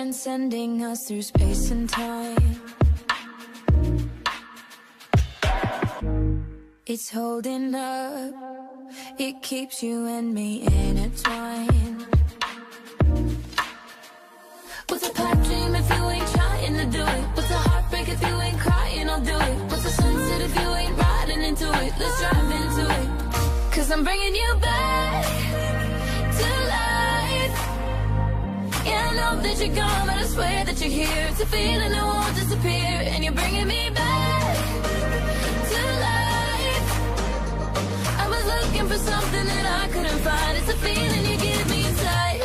transcending us through space and time. It's holding up, it keeps you and me intertwined. What's a pipe dream if you ain't trying to do it? What's a heartbreak if you ain't crying? I'll do it. What's a sunset if you ain't riding into it? Let's drive into it. 'Cause I'm bringing you back to life. Yeah, I know that you're gone, but I swear that you're here. It's a feeling that won't disappear, and you're bringing me back to life. I was looking for something that I couldn't find. It's a feeling you give me inside.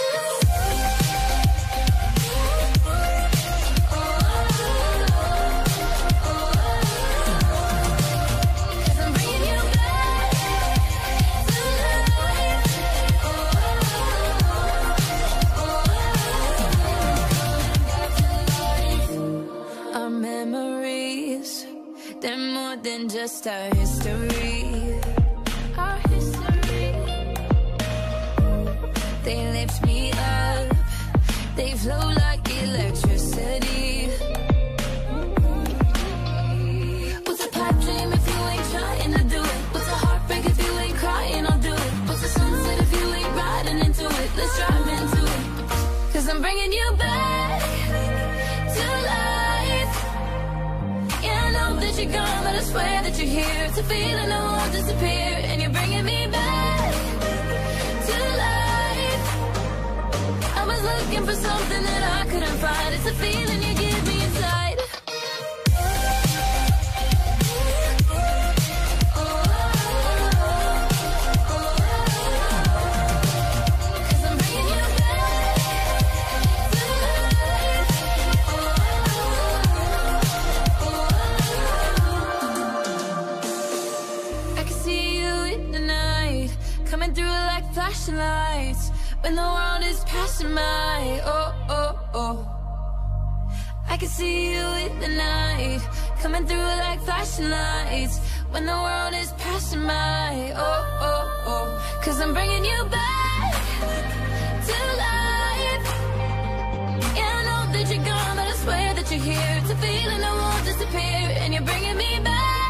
They're more than just our history. Our history. They lift me up, they flow like electricity. What's a pipe dream if you ain't trying to do it? What's a heartbreak if you ain't crying? I'll do it. What's a sunset if you ain't riding into it? Let's drive into it. 'Cause I'm bringing you back to life. Yeah, I know that you're gone, but I swear that you're here. It's a feeling that won't disappear, and you're bringing me back to life. I was looking for something that I couldn't find. It's a feeling you give me inside. Flashing lights when the world is passing by. Oh, oh, oh. I can see you in the night, coming through like flashing lights when the world is passing by. Oh, oh, oh. 'Cause I'm bringing you back to life. Yeah, I know that you're gone, but I swear that you're here. It's a feeling that won't disappear, and you're bringing me back